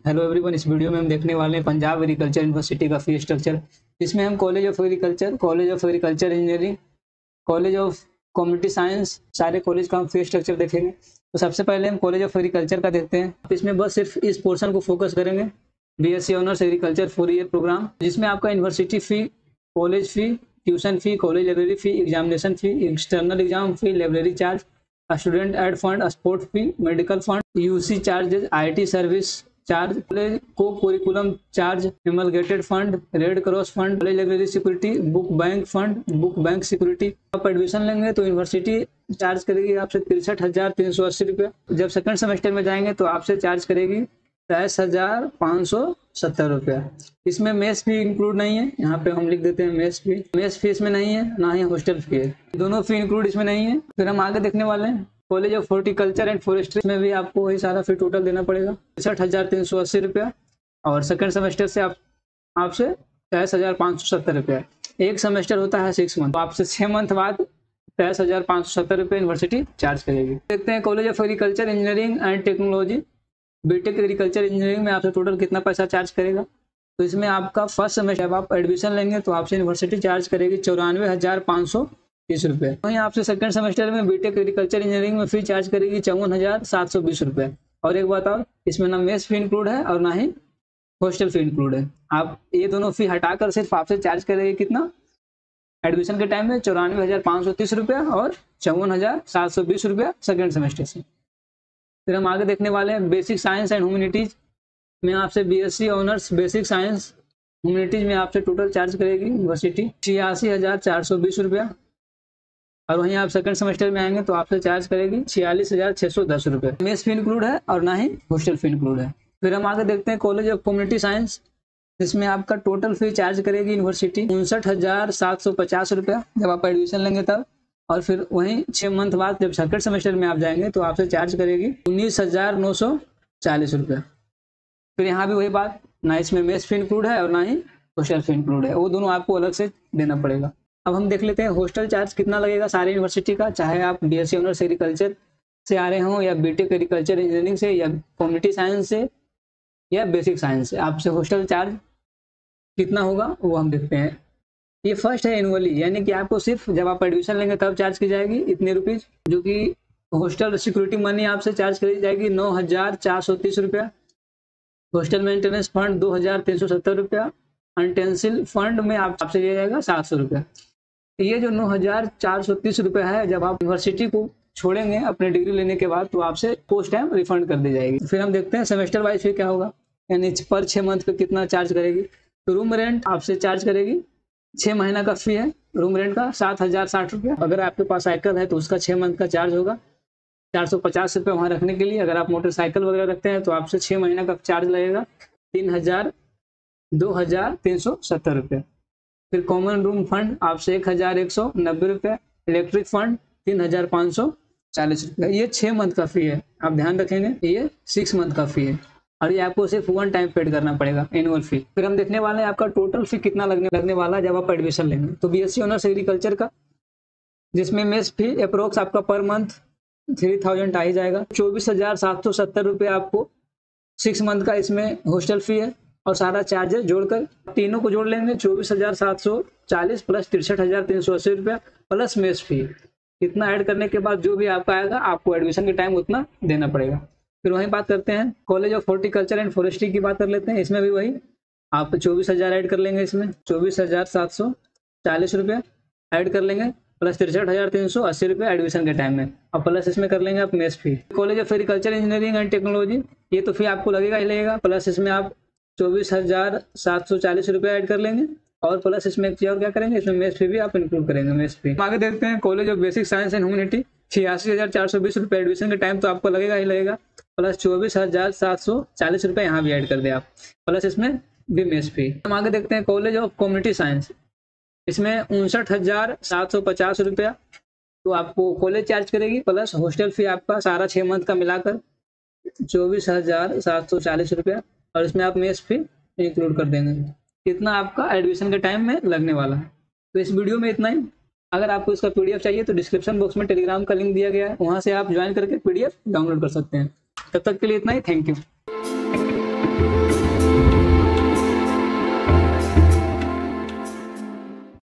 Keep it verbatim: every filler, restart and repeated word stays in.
Hello everyone, इस video में हम देखने वाले हैं पंजाब एग्रीकल्चर यूनिवर्सिटी का फी स्ट्रक्चर। इसमें हम college of agriculture, college of agriculture engineering, college of community science, सारे कॉलेज का हम फी स्ट्रक्चर देखेंगे। तो सबसे पहले हम कॉलेज ऑफ एग्रीकल्चर का देखते हैं। इसमें बस सिर्फ इस पोर्शन को फोकस करेंगे, BSc honours agriculture four year programme, जिसमें आपका university fee, college fee, tuition fee, college library fee, examination fee, external exam fee, library charge, student aid fund, sport fee, medical fund, UC charges, IT service charge, college को curriculum charge, amalgamated fund, red cross fund, college library security, book bank fund, book bank security. आप admission लेंगे तो university charge करेगी आपसे तिरसठ हजार तीन सौ अस्सी रुपये। जब सेकंड सेमेस्टर में जाएंगे तो आपसे चार्ज करेगी तेईस हजार पाँच सौ सत्तर रुपया। इसमें मेस फी इंक्लूड नहीं है, यहाँ पे हम लिख देते हैं मेस फी। मेस फी इसमें नहीं है, ना ही हॉस्टल फी है, दोनों फी इंक्लूड इसमें नहीं है। फिर हम आगे देखने वाले हैं college of horticulture and forestry में भी आपको वही सारा फी टोटल देना पड़ेगा, तिरसठ हजार तीन सौ अस्सी रुपया। और सेकंड सेमेस्टर से आप आपसे तेईस हजार पाँच सौ सत्तर रुपया। एक सेमेस्टर होता है सिक्स मंथ, तो आपसे छः मंथ बाद तेईस हजार पाँच सौ सत्तर रुपये यूनिवर्सिटी चार्ज करेगी। देखते हैं college of agriculture engineering and technology, BTech agriculture engineering में आपसे टोटल कितना पैसा चार्ज करेगा। तो इसमें आपका फर्स्ट सेमेस्टर जब आप एडमिशन लेंगे तो आपसे यूनिवर्सिटी चार्ज करेगी चौरानवे हजार पाँच सौ तीस रुपये। वहीं आपसे सेकंड सेमेस्टर में बीटेक एग्रीकल्चर इंजीनियरिंग में फी चार्ज करेगी चौवन हजार सात सौ बीस रुपये। और एक बात और, इसमें ना मेस फी इंक्लूड है और ना ही हॉस्टल फी इंक्लूड है। आप ये दोनों फी हटाकर सिर्फ आपसे चार्ज करेगी कितना, एडमिशन के टाइम में चौरानवे हजार पाँच सौ तीस रुपया और चौवन हजार सात सौ बीस रुपया सेकेंड सेमेस्टर से। फिर हम आगे देखने वाले हैं बेसिक साइंस एंड ह्यूमैनिटीज में आपसे BSc honours basic science humanities में आपसे टोटल चार्ज करेगी यूनिवर्सिटी छियासी हजार चार सौ बीस रुपया। और वहीं आप सेकंड सेमेस्टर में आएंगे तो आपसे चार्ज करेगी छियालीस हजार छः सौ दस रुपये। मेस फी इंक्लूड है और ना ही हॉस्टल फी इंक्लूड है। फिर हम आगे देखते हैं कॉलेज ऑफ कम्युनिटी साइंस, जिसमें आपका टोटल फी चार्ज करेगी यूनिवर्सिटी उनसठ हजार सात सौ पचास रुपया जब आप एडमिशन लेंगे तब। और फिर वहीं छः मंथ बाद जब सेकंड सेमेस्टर में आप जाएंगे तो आपसे चार्ज करेगी उन्नीस हजार नौ सौ चालीस रुपया। फिर यहाँ भी वही बात, ना इसमें मेस फी इंक्लूड है और ना ही हॉस्टल फी इंक्लूड है, वो दोनों आपको अलग से देना पड़ेगा। अब हम देख लेते हैं हॉस्टल चार्ज कितना लगेगा सारे यूनिवर्सिटी का, चाहे आप बीएससी ऑनर्स एग्रीकल्चर से आ रहे हों या बीटेक एग्रीकल्चर इंजीनियरिंग से या कम्युनिटी साइंस से या बेसिक साइंस से, आपसे हॉस्टल चार्ज कितना होगा वो हम देखते हैं। ये फर्स्ट है एनुअली, यानी कि आपको सिर्फ जब आप एडमिशन लेंगे तब चार्ज की जाएगी इतने रुपीज, जो कि हॉस्टल सिक्योरिटी मनी आपसे चार्ज करी जाएगी नौ हजार चार सौ तीस रुपया। हॉस्टल मेंटेनेंस फंड दो हजार तीन सौ सत्तर रुपया। अनटेंसिल फंड में आप आपसे लिया जाएगा सात सौ रुपया। ये जो नौ हजार चार सौ तीस रुपया है, जब आप यूनिवर्सिटी को छोड़ेंगे अपने डिग्री लेने के बाद तो आपसे पोस्ट टाइम रिफंड कर दी जाएगी। फिर हम देखते हैं सेमेस्टर वाइज फिर क्या होगा, यानी पर छः मंथ पे कितना चार्ज करेगी। तो रूम रेंट आपसे चार्ज करेगी, छः महीना का फी है रूम रेंट का सात हजार साठ रुपया। अगर आपके पास साइकिल है तो उसका छः मंथ का चार्ज होगा चार सौ पचास रुपये वहाँ रखने के लिए। अगर आप मोटरसाइकिल वगैरह रखते हैं तो आपसे छः महीना का चार्ज लगेगा तीन हजार दो हजार तीन सौ सत्तर रुपये। फिर कॉमन रूम फंड आपसे एक हजार एक सौ नब्बे रुपये। इलेक्ट्रिक फंड तीन हजार पाँच सौ चालीस रुपये। ये छः मंथ का फी है, आप ध्यान रखेंगे ये सिक्स मंथ का फी है और ये आपको सिर्फ वन टाइम पेड करना पड़ेगा एनुअल फी। फिर हम देखने वाले हैं आपका टोटल फी कितना लगने लगने वाला है जब आप एडमिशन लेंगे। तो बीएससी ऑनर्स एग्रीकल्चर का, जिसमें मेस फी अप्रोक्स आपका पर मंथ थ्री थाउजेंड आ ही जाएगा। चौबीस हजार सात सौ सत्तर रुपये आपको सिक्स मंथ का इसमें हॉस्टल फी है और सारा चार्जेस जोड़कर तीनों को जोड़ लेंगे चौबीस हजार सात सौ चालीस प्लस तिरसठ हजार तीन सौ अस्सी रुपया प्लस मेस फी। इतना ऐड करने के बाद जो भी आपका आएगा आपको एडमिशन के टाइम उतना देना पड़ेगा। फिर वहीं बात करते हैं college of horticulture and forestry की बात कर लेते हैं। इसमें भी वही आप चौबीस हजार ऐड कर लेंगे, इसमें चौबीस हजार सात सौ चालीस रुपये ऐड कर लेंगे प्लस तिरसठ हजार तीन सौ अस्सी रुपये एडमिशन के टाइम में, और प्लस इसमें कर लेंगे आप mess fee. College of agriculture engineering and technology, ये तो फी आपको लगेगा ही लगेगा, प्लस इसमें आप चौबीस हजार सात सौ चालीस रुपये ऐड कर लेंगे और प्लस इसमें एक चीज और क्या करेंगे, इसमें मेस फी भी आप इंक्लूड करेंगे मेस फी। आगे देखते हैं college of basic science and humanity, छियासी हजार चार सौ बीस रुपये एडमिशन के टाइम तो आपको लगेगा ही लगेगा, प्लस चौबीस हजार सात सौ चालीस रुपये यहाँ भी ऐड कर दे आप, प्लस इसमें भी मेस फी। हम आगे देखते हैं कॉलेज ऑफ कम्युनिटी साइंस, इसमें उनसठ हजार सात सौ पचास रुपया तो आपको कॉलेज चार्ज करेगी प्लस हॉस्टल फी आपका सारा छः मंथ का मिलाकर चौबीस हजार सात सौ चालीस रुपया और इसमें आप मेस फी इंक्लूड कर देंगे। इतना आपका एडमिशन के टाइम में लगने वाला है। तो इस वीडियो में इतना ही। अगर आपको इसका पीडीएफ चाहिए तो डिस्क्रिप्शन बॉक्स में टेलीग्राम का लिंक दिया गया है, वहाँ से आप ज्वाइन करके पीडीएफ डाउनलोड कर सकते हैं। तब तक के लिए इतना ही, थैंक यू।